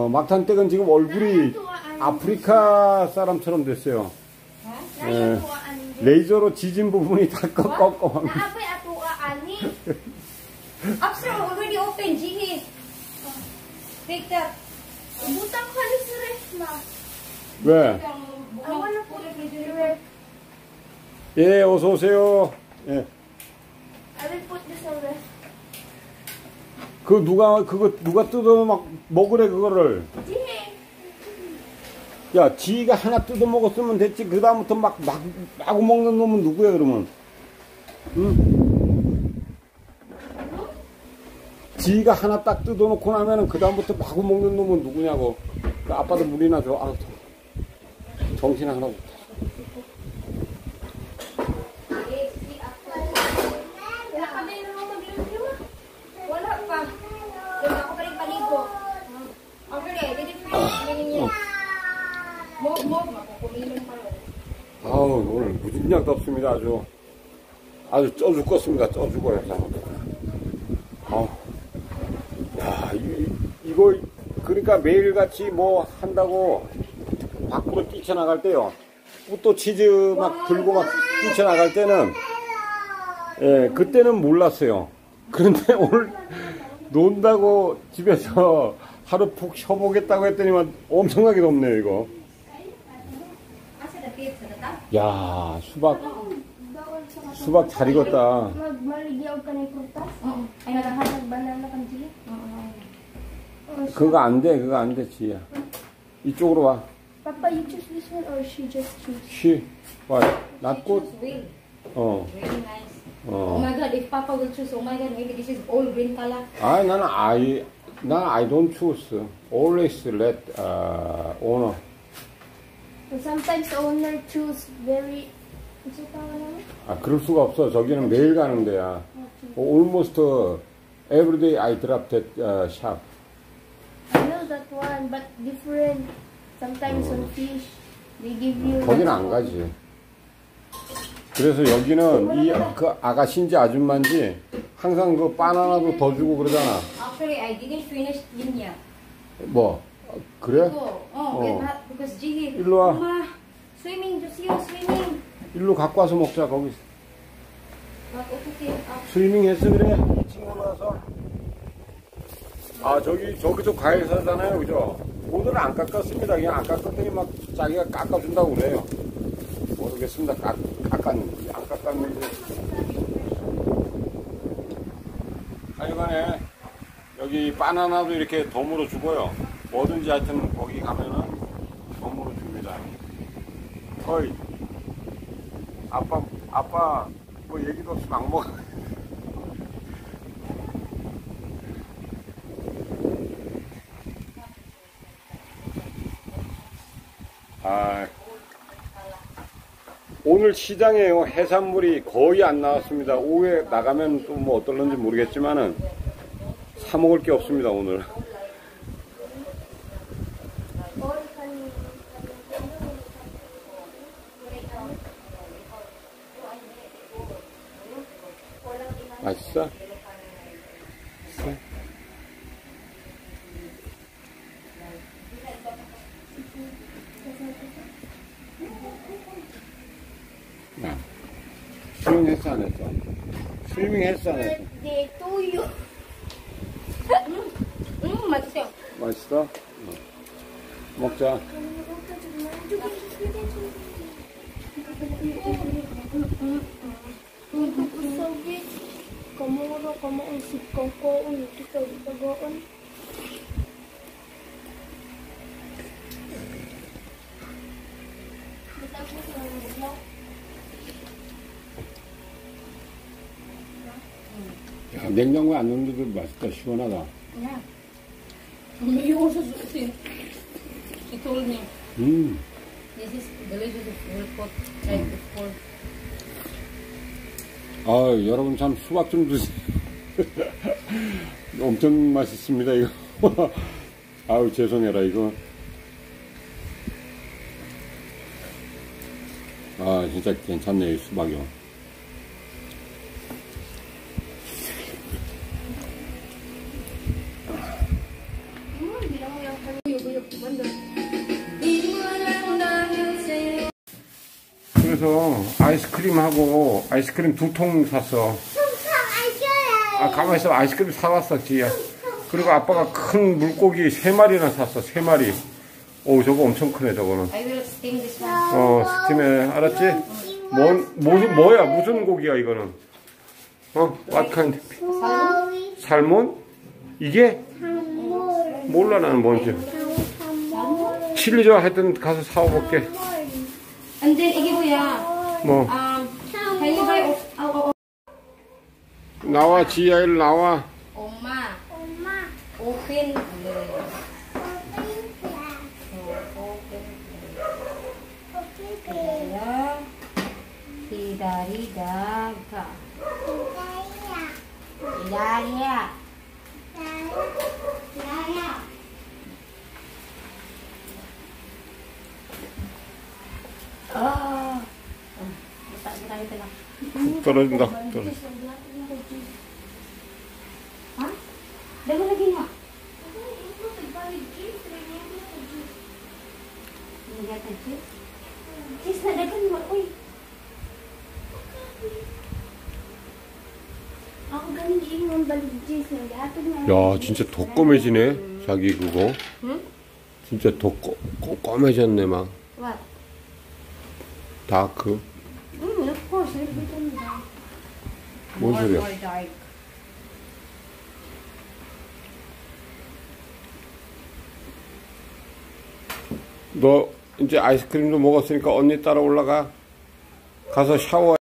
막탄댁은 지금 얼굴이 아프리카 사람처럼 됐어요. 예, 레이저로 지진 부분이 다 꺾어. Upstairs already open, Jihi. Take that. Butang ko ni sa ref na. 왜? I wanna put it in the ref. 예, 어서 오세요. 예. I will put this on ref. 그거 누가 뜯어 막 먹으래 그거를. Jihi. 야, 지가 하나 뜯어 먹었으면 됐지. 그 다음부터 마구 먹는 놈은 누구야 그러면? 응? 지가 하나 딱 뜯어놓고 나면은 그 다음부터 마구 먹는 놈은 누구냐고. 아빠도 물이나 줘. 아, 정신 하나도 못해. Wala ka din naman magliliwa. Wala pa. Kaya ako pa rin paligo. Okay, didn't finish niya. Mo, makukuminom pa rin. 아우, 오늘 무진장 덥습니다. 아주 쪄 죽겠습니다. 쪄 죽어요. 아우. 야, 이거, 그러니까 매일같이 뭐 한다고 밖으로 뛰쳐나갈 때요. 또 치즈 막 들고 막 뛰쳐나갈 때는, 예, 그때는 몰랐어요. 그런데 오늘 논다고 집에서 하루 푹 쉬어보겠다고 했더니만 엄청나게 덥네요, 이거. 야, 수박 잘 익었다. Maligyaw ka na yung prutas? Ay, nagbanana ka, Jihi? 그거 안 돼, 지희야. 이쪽으로 와. Papa, you choose this one or she just choose? 쉬. 와, not good. 어. Very nice. 어. Oh my god, if Papa will choose, oh my god, maybe this is all green color. 아, I don't choose. Always let owner. And sometimes the owner choose very... What's it called? 아, 그럴 수가 없어. 저기는 매일 가는 데야. Almost every day I drop that shop. I know that one, but different. Sometimes on fish, they give you... 거기는 안 가지. 그래서 여기는 그 아가씨인지 아줌마인지 항상 그 바나나도 더 주고 그러잖아. Actually, I didn't finish yun yet. 뭐? 그래? Because Jihi, 일로 와. Mama, swimming, just you swimming. 일로 갖고 와서 먹자, 거기. Okay. 스위밍 했어, 그래? 2층에 올라와서. 아, 저기도 과일 사잖아요, 그죠? 오늘은 안 깎았습니다. 그냥 안 깎았더니 막 자기가 깎아준다고 그래요. 모르겠습니다. 깎았는지, 안 깎았는지. 하여간에, 여기 바나나도 이렇게 덤으로 주고요. 뭐든지 하여튼 거기 가면은 덤으로 줍니다. 거의. 아빠, 뭐 얘기도 없이 막 먹어. 아, 오늘 시장에요. 해산물이 거의 안 나왔습니다. 오후에 나가면 또 뭐 어떨런지 모르겠지만은 사 먹을 게 없습니다, 오늘. 맛있어? 야, 스위밍 했어 안 했어? 스위밍 했어 안 했어? They told you. 맛있어요. 맛있어? 먹자. Sabi, kamuro ka mo ang sikong ko, ito ka itagoon. 야, 냉장고에 안 넣는데도 맛있다. 시원하다. Yeah. You also see. She told me this is delicious. We'll put like before. 아, 여러분 참 수박 좀 드세요. 엄청 맛있습니다, 이거. 아우, 죄송해라, 이거. 아, 진짜 괜찮네요, 이 수박이요. 그래서 아이스크림하고 아이스크림 2통 샀어. 아, 가만히 있어. 아이스크림 사왔어, 지야. 그리고 아빠가 큰 물고기 3마리나 샀어, 3마리. 오, 저거 엄청 크네, 저거는. I will steam this one. 스팀에, 알았지? 뭐야, 무슨 고기야, 이거는? What kind? 살몬? 이게? 몰라, 나는 뭔지. 칠리죠? 하여튼 가서 사와볼게. And then, 이게 뭐야? 뭐. Can you buy 나와, 지야, 일 나와. 엄마. 오픈. 기다리다가. 기다려. 떨어진다. Dago lagi nga. Cheese na dagan mo. Uy. Ako galing yung baligis. Naghatod na. 야, 진짜 더 검해지네, 자기 그거. Hmm? 진짜 더 검해졌네, 막. What? 다크. Of course. Everything dark. 뭔 소리야? More dark. 너 이제 아이스크림도 먹었으니까 언니 따라 올라가. 가서 샤워.